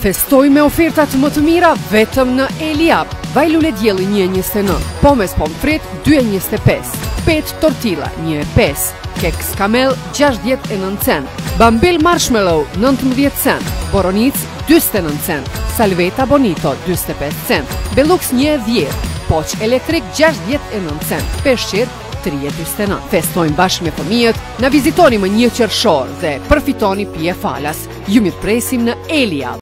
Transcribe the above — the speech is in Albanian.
Festoj me ofertat më të mira vetëm në Eliab. Vaj lule dielli 1,29, pomes pomfrit 2,25, pet tortilla 1,5, keks kamel 69 cent, bambil marshmallow 19 cent, boronic 29 cent, salveta bonito 25 cent, belux 1,10, poç elektrik 69 cent, peshqir 3,49. Festojmë bashkë me fëmijët, na vizitoni më 1 qershor dhe përfitoni pije falas. Ju mirëpresim në Eliab.